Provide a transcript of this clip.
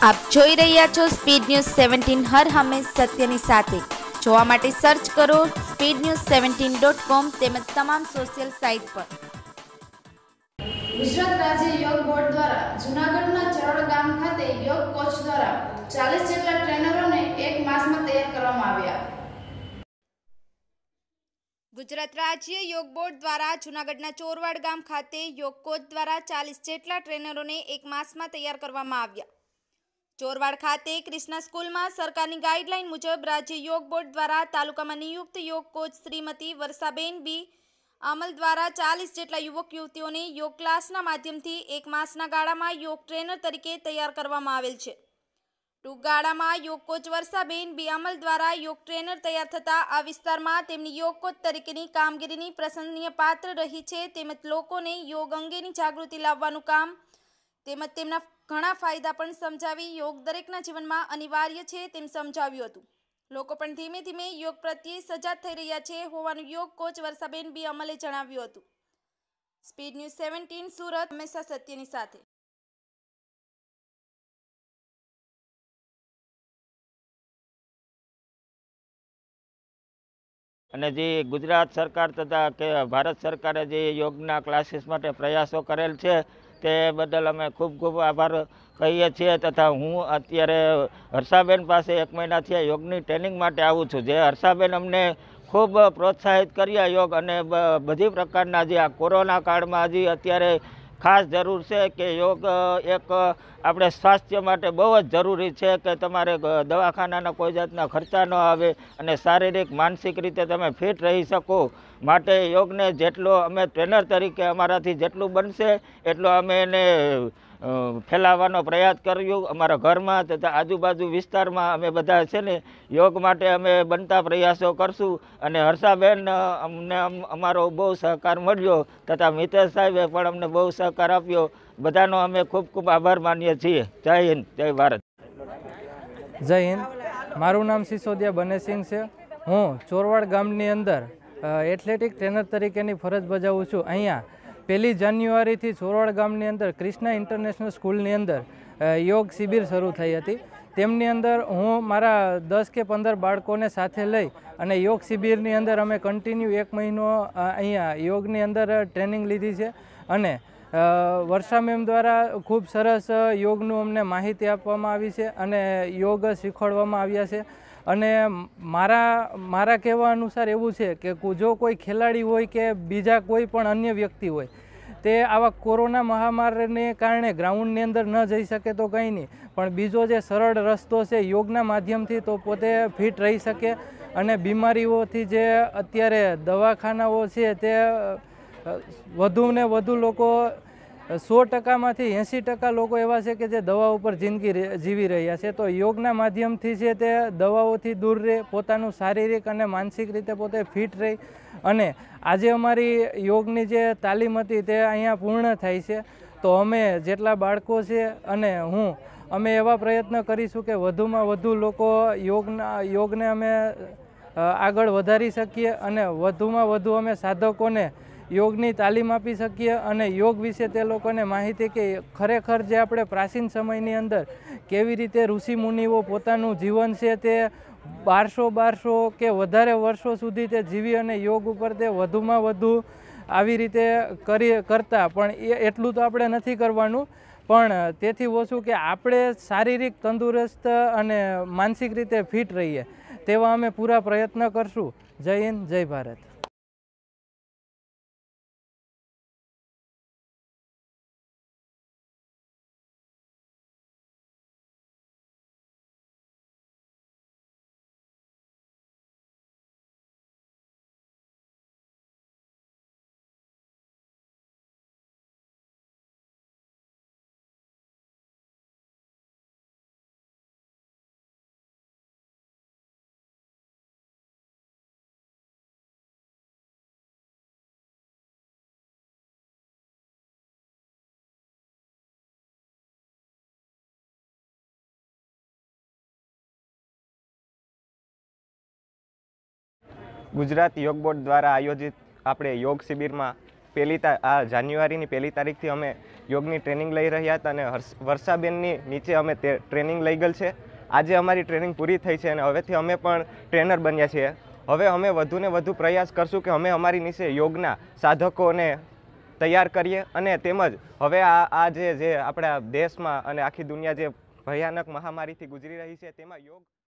આપ જોઈ રહ્યા છો સ્પીડ ન્યૂઝ 17 હર હંમેશ સત્યની સાથે। જોવા માટે સર્ચ કરો speednews17.com તેમજ તમામ સોશિયલ સાઇટ પર। ગુજરાત રાજ્ય યોગ બોર્ડ દ્વારા જૂનાગઢના ચરોડ ગામ ખાતે યોગ કોચ દ્વારા 40 જેટલા ટ્રેનરોને એક માસમાં તૈયાર કરવામાં આવ્યા। ગુજરાત રાજ્ય યોગ બોર્ડ દ્વારા જૂનાગઢના ચોરવાડ ગામ ખાતે યોગ કોચ દ્વારા 40 જેટલા ટ્રેનરોને એક માસમાં તૈયાર કરવામાં આવ્યા। ચોરવાડ ખાતે ક્રિષ્ના સ્કૂલમાં સરકારની ગાઈડલાઈન મુજબ રાજ્ય યોગ બોર્ડ દ્વારા તાલુકામાં નિયુક્ત યોગ કોચ શ્રીમતી વર્ષાબેન બી અમલ દ્વારા 40 જેટલા યુવક યુવતીઓને યોગ ક્લાસના માધ્યમથી એક માસના ગાળામાં યોગ ટ્રેનર તરીકે તૈયાર કરવામાં આવેલ છે। ટૂંક ગાળામાં યોગ કોચ વર્ષાબેન બી અમલ દ્વારા યોગ ટ્રેનર તૈયાર થતા આ વિસ્તારમાં તેમની યોગ કોચ તરીકેની કામગીરીની પ્રશંસનીય પાત્ર રહી છે। તેમજ લોકોને યોગ અંગેની જાગૃતિ લાવવાનું કામ તેમજ તેમના ઘણા ફાયદા પણ સમજાવી યોગ દરેકના જીવનમાં અનિવાર્ય છે તેમ સમજાવ્યું હતું। લોકો પણ ધીમે ધીમે યોગ પ્રત્યે સજાગ થઈ રહ્યા છે હોવાનું યોગ કોચ વર્ષાબેન બી અમલે જણાવ્યું હતું। સ્પીડ ન્યૂઝ 17 સુરત હંમેશા સત્યની સાથે। અને જે ગુજરાત સરકાર તથા કે ભારત સરકારે જે યોગના ક્લાસીસ માટે પ્રયાસો કરેલ છે તે બદલ અમે ખૂબ ખૂબ આભાર કહીએ છીએ। તથા હું અત્યારે હર્ષાબેન પાસે 1 મહિનાથી યોગની ટ્રેનિંગ માટે આવું છું। જે હર્ષાબેન અમને ખૂબ પ્રોત્સાહિત કર્યા યોગ અને બધી પ્રકારના જે આ કોરોના કાળમાં હજી અત્યારે ખાસ જરૂર છે કે યોગ એક આપણે સ્વાસ્થ્ય માટે બહુ જ જરૂરી છે કે તમારે દવાખાનાના કોઈ જાતના ખર્ચા ન આવે અને શારીરિક માનસિક રીતે તમે ફિટ રહી શકો। માટે યોગને જેટલો અમે ટ્રેનર તરીકે અમારાથી જેટલું બનશે એટલો અમે એને ફેલાવવાનો પ્રયાસ કર્યો અમારા ઘરમાં તથા આજુબાજુ વિસ્તારમાં અમે બધા છે ને યોગ માટે અમે બનતા પ્રયાસો કરશું। અને હર્ષાબેન અમને અમારો બહુ સહકાર મળ્યો તથા મિતેશ સાહેબે પણ અમને બહુ સહકાર આપ્યો। બધાનો અમે ખૂબ ખૂબ આભાર માનીએ છીએ। જય હિન્દ, જય ભારત। જય હિન્દ। મારું નામ સિસોદિયા બનેસિંહ છે। હું ચોરવાડ ગામની અંદર એથ્લેટિક ટ્રેનર તરીકેની ફરજ બજાવું છું। અહીંયા 1 જાન્યુઆરીથી ચોરવાડ ગામની અંદર ક્રિષ્ના ઇન્ટરનેશનલ સ્કૂલની અંદર યોગ શિબિર શરૂ થઈ હતી। તેમની અંદર હું મારા 10 કે 15 બાળકોને સાથે લઈ અને યોગ શિબિરની અંદર અમે કન્ટિન્યુ 1 મહિનો અહીંયા યોગની અંદર ટ્રેનિંગ લીધી છે। અને વર્ષા મેમ દ્વારા ખૂબ સરસ યોગનું અમને માહિતી આપવામાં આવી છે અને યોગ શીખવાડવામાં આવ્યા છે। અને મારા કહેવા અનુસાર એવું છે કે જો કોઈ ખેલાડી હોય કે બીજા કોઈ પણ અન્ય વ્યક્તિ હોય તે આવા કોરોના મહામારીને કારણે ગ્રાઉન્ડની અંદર ન જઈ શકે તો કંઈ નહીં, પણ બીજો જે સરળ રસ્તો છે યોગના માધ્યમથી તો પોતે ફિટ રહી શકે અને બીમારીઓથી જે અત્યારે દવાખાનાઓ છે તે વધુને વધુ લોકો 100%માંથી 80% લોકો એવા છે કે જે દવા ઉપર જિંદગી જીવી રહ્યા છે। તો યોગના માધ્યમથી છે તે દવાઓથી દૂર રહે, પોતાનું શારીરિક અને માનસિક રીતે પોતે ફિટ રહી। અને આજે અમારી યોગની જે તાલીમ હતી તે અહીંયા પૂર્ણ થાય છે। તો અમે જેટલા બાળકો છે અને અમે એવા પ્રયત્ન કરીશું કે વધુમાં વધુ લોકો યોગને અમે આગળ વધારી શકીએ અને વધુમાં વધુ અમે સાધકોને યોગની તાલીમ આપી શકીએ અને યોગ વિશે તે લોકોને માહિતી કે ખરેખર જે આપણે પ્રાચીન સમયની અંદર કેવી રીતે ઋષિ મુનિઓ પોતાનું જીવન છે તે 1200 કે વધારે વર્ષો સુધી તે જીવી અને યોગ ઉપર તે વધુમાં વધુ આવી રીતે કરતા। પણ એટલું તો આપણે નથી કરવાનું, પણ તેથી ઓછું કે આપણે શારીરિક તંદુરસ્ત અને માનસિક રીતે ફિટ રહીએ તેવા અમે પૂરા પ્રયત્ન કરશું। જય હિન્દ, જય ભારત। ગુજરાત યોગ બોર્ડ દ્વારા આયોજિત આપણે યોગ શિબિરમાં આ જાન્યુઆરીની 1લી તારીખથી અમે યોગની ટ્રેનિંગ લઈ રહ્યા હતા અને વર્ષાબેનની નીચે અમે ટ્રેનિંગ લઈ ગયેલ છે. આજે અમારી ટ્રેનિંગ પૂરી થઈ છે અને હવેથી અમે પણ ટ્રેનર બન્યા છીએ. હવે અમે વધુને વધુ પ્રયાસ કરશું કે અમે અમારી નીચે યોગના સાધકોને તૈયાર કરીએ અને તેમજ હવે આ જે આપણા દેશમાં અને આખી દુનિયા જે ભયાનક મહામારીથી ગુજરી રહી છે તેમાં યોગ